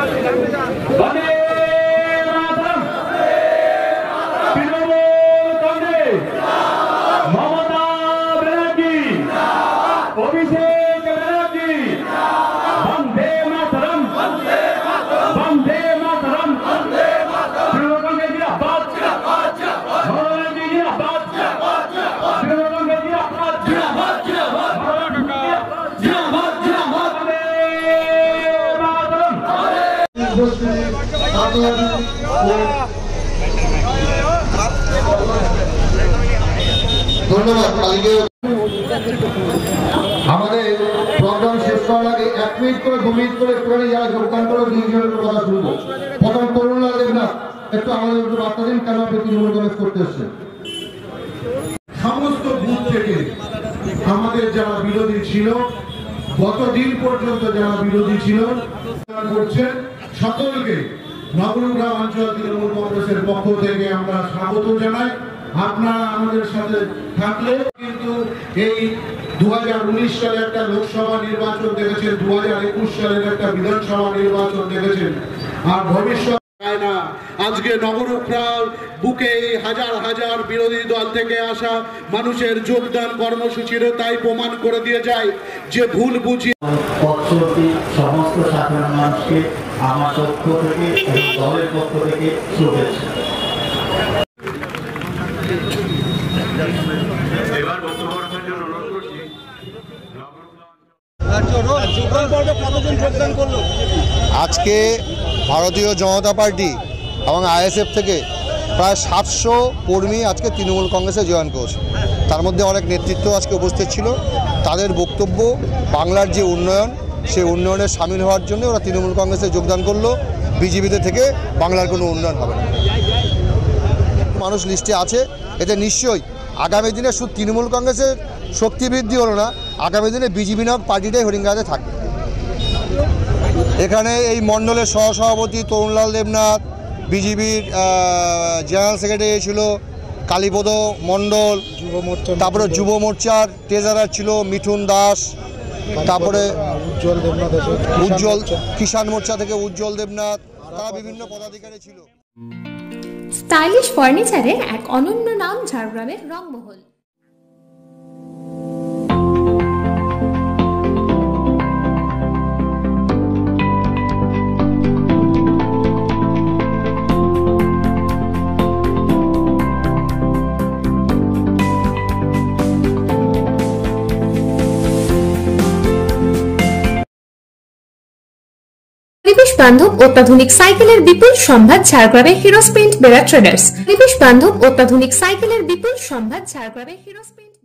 ধন্যবাদ। আমাদের প্রোগ্রাম শেষ করার আগে 1 মিনিট করে 2 মিনিট করে একটুখানি যারা যোগদান করে দুইজনের কথা শুনবো। প্রথম তরুণলাল দেবনাথ, একটু আমাদের একটু বার্তা দিন কেন আপনি তৃণমূল কংগ্রেস করতে এসছেন। সমস্ত বুথ থেকে আমাদের যারা বিরোধী ছিল, গতদিন পর্যন্ত যারা বিরোধী ছিল করছেন, সকলকে নবগ্রাম অঞ্চল তৃণমূল কংগ্রেসের পক্ষ থেকে আমরা স্বাগত জানাই। আপনারা আমাদের সাথে থাকলে কিন্তু এই 2019 সালে একটা লোকসভা নির্বাচন দেখেছেন, 2021 সালের একটা বিধানসভা নির্বাচন দেখেছেন, আর ভবিষ্যৎ না। আজকে নগরুখরাল বুকে হাজার হাজার বিরোধী দল থেকে আসা মানুষের যোগদান কর্মসূচিরও তাই প্রমাণ করে দিয়ে যায় যে ভুল বুঝি। সমস্ত সাধারণ মানুষকে আমার পক্ষ থেকে এবং দলের পক্ষ থেকে শুভেচ্ছা। আজকে ভারতীয় জনতা পার্টি এবং আইএসএফ থেকে প্রায় 700 কর্মী আজকে তৃণমূল কংগ্রেসে জয়েন করেছে। তার মধ্যে অনেক নেতৃত্ব আজকে উপস্থিত ছিল। তাদের বক্তব্য বাংলার যে উন্নয়ন, সেই উন্নয়নে সামিল হওয়ার জন্য ওরা তৃণমূল কংগ্রেসে যোগদান করলো। বিজেপিতে থেকে বাংলার কোনো উন্নয়ন হবে না। মানুষ লিস্টে আছে, এতে নিশ্চয়ই আগামী দিনে শুধু তৃণমূল কংগ্রেসের শক্তি বৃদ্ধি হলো না, আগামী দিনে বিজেপি নামক পার্টিটাই হরিঙ্গাতে থাকবে। এখানে এই মণ্ডলের সহসভাপতি তরুণলাল দেবনাথ, বিজেপির জেনারেল সেক্রেটারি ছিল কালীপদ মণ্ডল, তারপরে যুব মোর্চার ট্রেজারার ছিল মিঠুন দাস, তারপরে উজ্জ্বল কিষাণ মোর্চা থেকে উজ্জ্বল দেবনাথ, তারা বিভিন্ন পদাধিকারী ছিল। স্টাইলিশ ফার্নিচারের এক অনন্য নাম ঝাড়গ্রামের রংমহল। পরিবেশ বান্ধব অত্যাধুনিক সাইকেলের বিপুল সম্ভার ঝাড়গ্রামে হিরো স্প্রিন্ট বেড়া ট্রেডার্স। পরিবেশ বান্ধব অত্যাধুনিক সাইকেলের বিপুল সম্ভার ঝাড়গ্রামে হিরো স্প্রিন্ট।